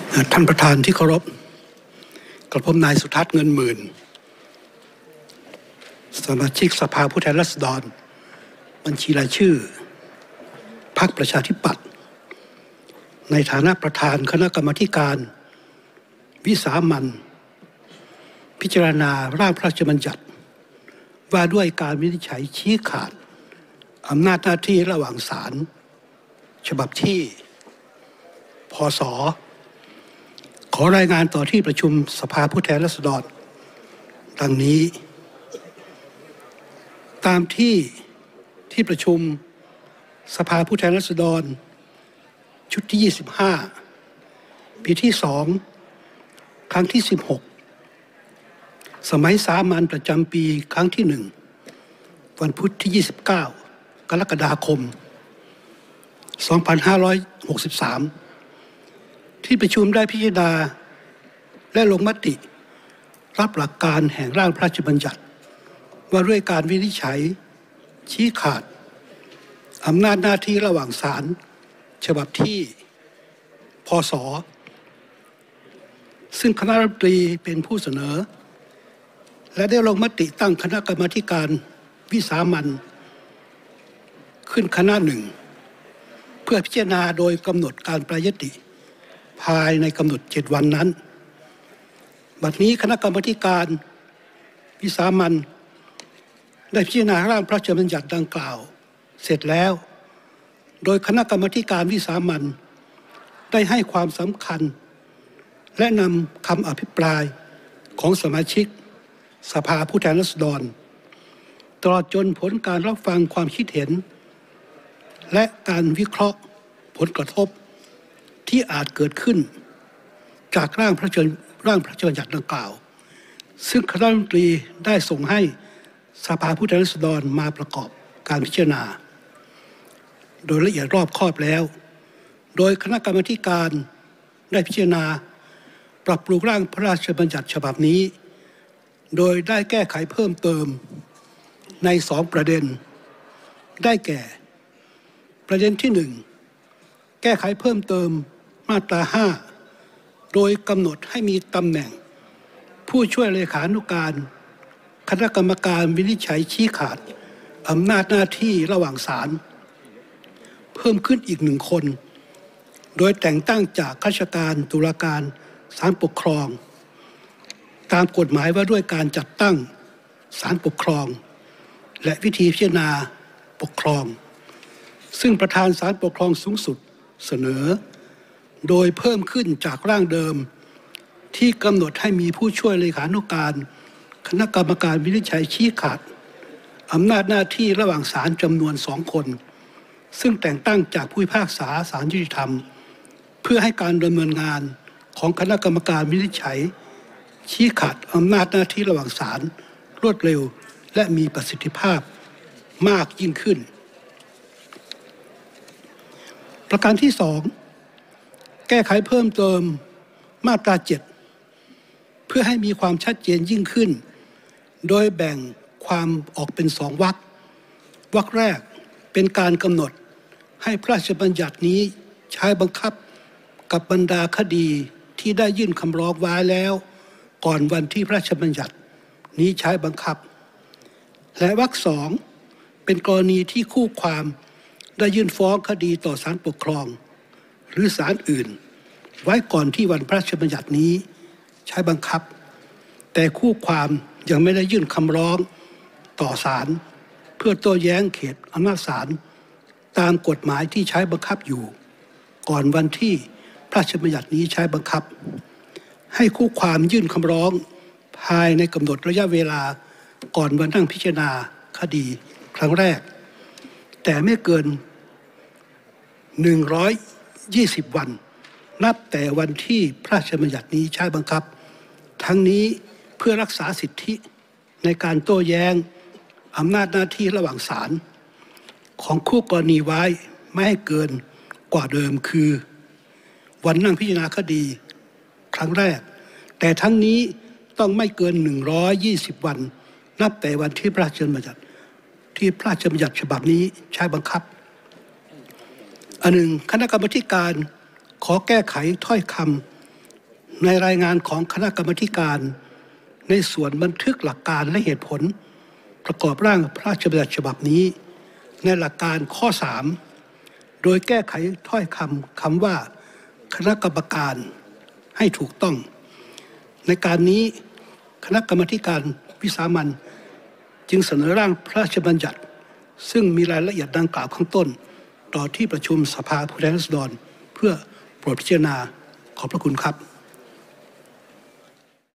ท่านประธานที่เคารพกระผมนายสุทัศน์เงินหมื่นสมาชิกสภาผู้แทนราษฎรบัญชีรายชื่อพรรคประชาธิปัตย์ในฐานะประธานคณะกรรมาการวิสามัญพิจารณาร่างพระราชบัญญัติว่าด้วยการวินิจฉัยชี้ขาดอำนาจหน้าที่ระหว่างศาลฉบับที่พ.ศ.ขอรายงานต่อที่ประชุมสภาผู้แทนราษฎรดังนี้ตามที่ประชุมสภาผู้แทนราษฎรชุดที่25ปีที่2ครั้งที่16สมัยสามัญประจำปีครั้งที่1วันพุธที่29กรกฎาคม2563ที่ประชุมได้พิจารณาและลงมติรับหลักการแห่งร่างพระราชบัญญัติว่าด้วยการวินิจฉัยชี้ขาดอำนาจหน้าที่ระหว่างศาลฉบับที่พ.ศ.ซึ่งคณะรัฐมนตรีเป็นผู้เสนอและได้ลงมติตั้งคณะกรรมาการวิสามัญขึ้นคณะหนึ่งเพื่อพิจารณาโดยกำหนดการแปรยติภายในกำหนด7วันนั้นบัดนี้คณะกรรมาการวิสามัญได้พิจารณาร่างพระราชบัญญัติดังกล่าวเสร็จแล้วโดยคณะกรรมาการวิสามัญได้ให้ความสำคัญและนำคำอภิปรายของสมาชิกสภาผู้แทนราษฎรตลอดจนผลการรับฟังความคิดเห็นและการวิเคราะห์ผลกระทบที่อาจเกิดขึ้นจากร่างพระราชบัญญัติดังกล่าวซึ่งคณะรัฐมนตรีได้ส่งให้สภาผู้แทนราษฎรมาประกอบการพิจารณาโดยละเอียดรอบคอบแล้วโดยคณะกรรมาการได้พิจารณาปรับปรุงร่างพระราชบัญญัติฉบับนี้โดยได้แก้ไขเพิ่มเติมใน2ประเด็นได้แก่ประเด็นที่1แก้ไขเพิ่มเติมมาตรา5โดยกำหนดให้มีตำแหน่งผู้ช่วยเลขานุการคณะกรรมการวินิจฉัยชี้ขาดอำนาจหน้าที่ระหว่างศาลเพิ่มขึ้นอีก1คนโดยแต่งตั้งจากข้าราชการตุลาการศาลปกครองตามกฎหมายว่าด้วยการจัดตั้งศาลปกครองและวิธีพิจารณาปกครองซึ่งประธานศาลปกครองสูงสุดเสนอโดยเพิ่มขึ้นจากร่างเดิมที่กำหนดให้มีผู้ช่วยเลขานุการคณะกรรมการวินิจฉัยชี้ขาดอำนาจหน้าที่ระหว่างศาลจำนวน2คนซึ่งแต่งตั้งจากผู้พิพากษาศาลยุติธรรมเพื่อให้การดำเนินงานของคณะกรรมการวินิจฉัยชี้ขาดอำนาจหน้าที่ระหว่างศาลรวดเร็วและมีประสิทธิภาพมากยิ่งขึ้นประการที่2แก้ไขเพิ่มเติมมาตรา7เพื่อให้มีความชัดเจนยิ่งขึ้นโดยแบ่งความออกเป็น2วรรควรรคแรกเป็นการกำหนดให้พระราชบัญญัตินี้ใช้บังคับกับบรรดาคดีที่ได้ยื่นคำร้องไว้แล้วก่อนวันที่พระราชบัญญัตินี้ใช้บังคับและวรรค2เป็นกรณีที่คู่ความได้ยื่นฟ้องคดีต่อศาลปกครองหรือศาลอื่นไว้ก่อนที่วันพระราชบัญญัตินี้ใช้บังคับแต่คู่ความยังไม่ได้ยื่นคำร้องต่อศาลเพื่อโต้แย้งเขตอำนาจศาลตามกฎหมายที่ใช้บังคับอยู่ก่อนวันที่พระราชบัญญัตินี้ใช้บังคับให้คู่ความยื่นคำร้องภายในกำหนดระยะเวลาก่อนวันนั่งพิจารณาคดีครั้งแรกแต่ไม่เกิน120วันนับแต่วันที่พระราชบัญญัตินี้ใช้บังคับทั้งนี้เพื่อรักษาสิทธิในการโต้แย้งอำนาจหน้าที่ระหว่างศาลของคู่กรณีไว้ไม่ให้เกินกว่าเดิมคือวันนั่งพิจารณาคดีครั้งแรกแต่ทั้งนี้ต้องไม่เกิน120วันนับแต่วันที่พระราชบัญญัติฉบับนี้ใช้บังคับอันหนึ่งคณะกรรมาการขอแก้ไขถ้อยคในรายงานของคณะกรรมาการในส่วนบันทึกหลักการและเหตุผลประกอบร่างพระราชบัญญัติฉบับนี้ในหลักการข้อ 3 โดยแก้ไขถ้อยคำว่าคณะกรรมการให้ถูกต้องในการนี้คณะกรรมาการวิสามัญจึงเสนอร่างพระราชบัญญัติซึ่งมีรายละเอียดดังกล่าวข้างต้นต่อที่ประชุมสภาผู้แทนราษฎรเพื่อโปรดพิจารณาขอบพระคุณครับ